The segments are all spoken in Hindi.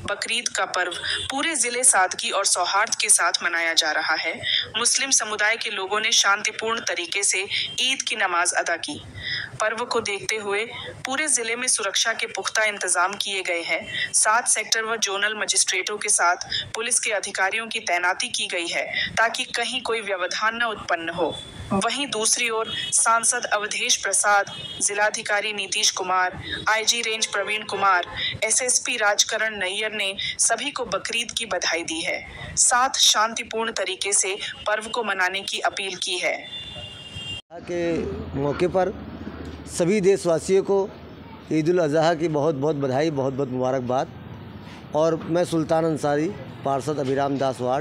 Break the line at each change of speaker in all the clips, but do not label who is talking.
बकरीद का पर्व पूरे जिले सादगी और सौहार्द के साथ मनाया जा रहा है। मुस्लिम समुदाय के लोगों ने शांतिपूर्ण तरीके से ईद की नमाज अदा की। पर्व को देखते हुए पूरे जिले में सुरक्षा के पुख्ता इंतजाम किए गए हैं। 7 सेक्टर व जोनल मजिस्ट्रेटों के साथ पुलिस के अधिकारियों की तैनाती की गई है ताकि कहीं कोई व्यवधान न उत्पन्न हो। वहीं दूसरी ओर सांसद अवधेश प्रसाद, जिलाधिकारी Nitish Kumar, IG range Praveen Kumar, SSP Rajkaran Nayyar ने सभी को बकरीद की बधाई दी है, साथ शांतिपूर्ण तरीके से पर्व को मनाने की अपील की है।
के मौके पर सभी देशवासियों को ईद उल अज़हा की बहुत बहुत बधाई, बहुत बहुत मुबारकबाद। और मैं सुल्तान अंसारी, पार्षद अभिराम दास वार्ड,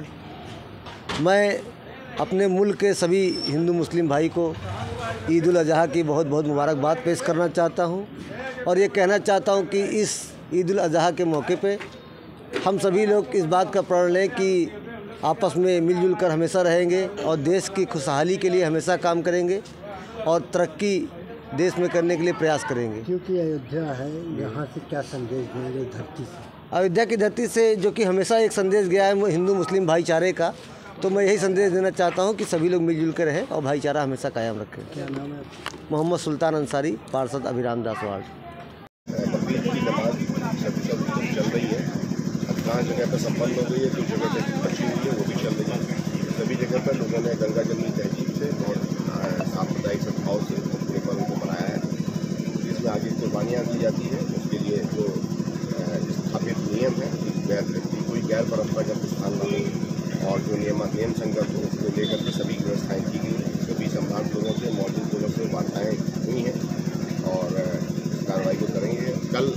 मैं अपने मुल्क के सभी हिंदू मुस्लिम भाई को ईद उल अज़हा की बहुत बहुत मुबारकबाद पेश करना चाहता हूं। और ये कहना चाहता हूं कि इस ईद उल अज़हा के मौके पे हम सभी लोग इस बात का प्रण लें कि आपस में मिलजुल कर हमेशा रहेंगे और देश की खुशहाली के लिए हमेशा काम करेंगे और तरक्की देश में करने के लिए प्रयास करेंगे।
क्योंकि अयोध्या है, यहाँ से क्या संदेश देंगे धरती से?
अयोध्या की धरती से जो कि हमेशा एक संदेश गया है हिंदू मुस्लिम भाईचारे का, तो मैं यही संदेश देना चाहता हूं कि सभी लोग मिलजुल कर रहें और भाईचारा हमेशा कायम रखें।
क्या नाम है?
मोहम्मद सुल्तान अंसारी, पार्षद अभिराम दास वार्ड।
बकरीद की नमाज चल रही है। जहाँ जगह पर संपन्न हो गई है, कुछ जगह पर बची हुई है, वो भी चल रही है। सभी जगह पर लोगों ने गंगा जमनी तहजीब से और सांप्रदायिक सद्भाव से अपने पर्व को मनाया है। जिसमें आगे कुर्बानियाँ दी जाती है, उसके लिए जो स्थापित नियम है कि कोई गैर परंपरागत स्थान न हो और जो नियम संगत हो, उसको लेकर के सभी व्यवस्थाएँ की गई हैं। सभी संभाग लोगों से, मौजूद लोगों से वार्ताएँ हुई हैं और कार्रवाई को करेंगे। कल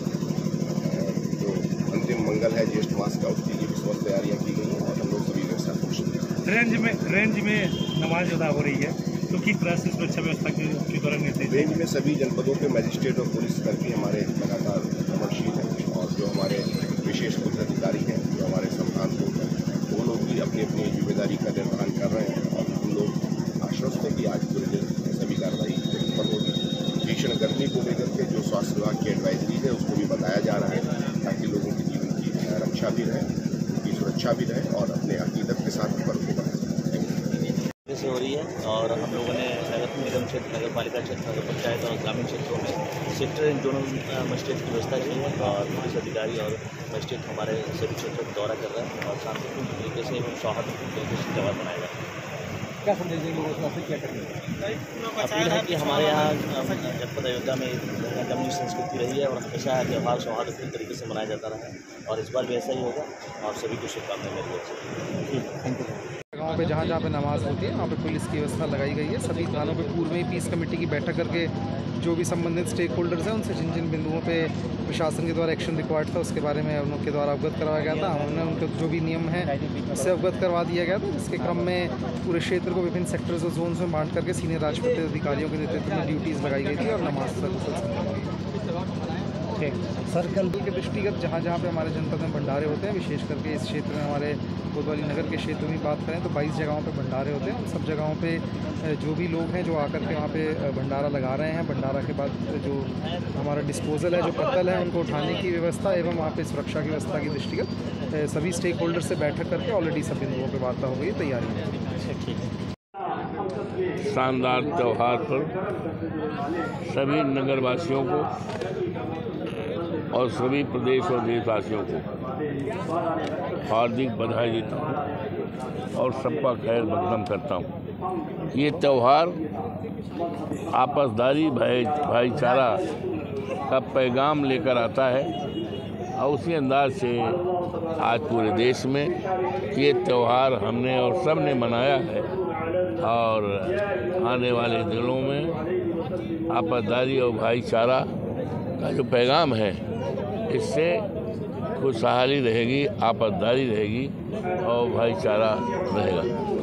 जो अंतिम मंगल है ज्येष्ठ मास का, उसकी लिए विश्वास तैयारियाँ की गई हैं और हम लोग सभी व्यवस्था
रेंज में नमाज अदा हो रही है, तो किस तरह से सुरक्षा व्यवस्था के दौरान निर्देश?
रेंज में सभी जनपदों के मजिस्ट्रेट और पुलिस कर्मी हमारे लगातार भ्रमणशील हैं और जो हमारे विशेष पुलिस अधिकारी हैं, जो हमारे संस्थान लोग हैं, वो लोग भी अपनी अपनी जिम्मेदारी का निर्वहन कर रहे हैं और हम लोग आश्वस्त हैं कि आज पूरे दिन सभी कार्रवाई सफल होगी। भीषण गर्मी को लेकर के जो स्वास्थ्य विभाग की एडवाइजरी है, उसको भी बताया जा रहा है ताकि लोगों के जीवन की रक्षा भी रहे, उनकी सुरक्षा भी रहे और अपने अकीदत के साथ पर्व को मनाएं।
से हो रही है और हम लोगों ने नगर निगम क्षेत्र, नगर पालिका क्षेत्र, नगर पंचायत और ग्रामीण क्षेत्रों में सेक्टर एंड जोनल मजिस्ट्रेट की व्यवस्था की है और पुलिस अधिकारी और मजिस्ट्रेट हमारे सभी क्षेत्रों का दौरा कर रहे हैं और शांतिपूर्ण तरीके से एवं सौहार्दपूर्ण तरीके से त्यौहार मनाया जा रहा है।
क्या संदेश देंगे लोगों को, क्या करेंगे?
अपील है कि हमारे यहाँ जनपद अयोध्या में गंगा संस्कृति रही है और हमेशा त्यौहार सौहार्दपूर्ण तरीके से मनाया जाता रहा है और इस बार भी ऐसा ही होगा और सभी को शुभकामनाएं मेरी ओर से।
गाँव पे जहाँ पे नमाज होती है वहाँ पे पुलिस की व्यवस्था लगाई गई है। सभी थानों पे पूर्व में ही पीस कमेटी की बैठक करके जो भी संबंधित स्टेक होल्डर्स हैं उनसे जिन जिन बिंदुओं पे प्रशासन के द्वारा एक्शन रिक्वायर्ड था उसके बारे में उनके द्वारा अवगत करवाया गया था। हमने उनके जो भी नियम हैं उससे अवगत करवा दिया गया था, जिसके क्रम में पूरे क्षेत्र को विभिन्न सेक्टर्स और जोन्स में बांट करके सीनियर राजपत्रित अधिकारियों के नेतृत्व में ड्यूटीज़ लगाई गई थी और नमाज सर्कल के दृष्टिगत जहाँ पे हमारे जनपद में भंडारे होते हैं, विशेष करके इस क्षेत्र में हमारे कोतवाली नगर के क्षेत्र में बात करें तो 22 जगहों पे भंडारे होते हैं। उन सब जगहों पे जो भी लोग हैं जो आकर के वहाँ पे भंडारा लगा रहे हैं, भंडारा के बाद जो हमारा डिस्पोजल है, जो पत्तल है, उनको उठाने की व्यवस्था एवं वहाँ पे सुरक्षा की व्यवस्था की दृष्टिगत सभी स्टेक होल्डर से बैठक करके ऑलरेडी सब बिंदुओं पर वार्ता हो गई, तैयारी है।
शानदार त्यौहार पर सभी नगरवासियों को और सभी प्रदेश और देशवासियों को हार्दिक बधाई देता हूँ और सबका खैर मकदम करता हूँ। ये त्यौहार आपसदारी भाईचारा का पैगाम लेकर आता है और उसी अंदाज से आज पूरे देश में ये त्यौहार हमने और सब ने मनाया है और आने वाले दिनों में आपसदारी और भाईचारा का जो पैगाम है, इससे खुशहाली रहेगी, आपसदारी रहेगी और भाईचारा रहेगा।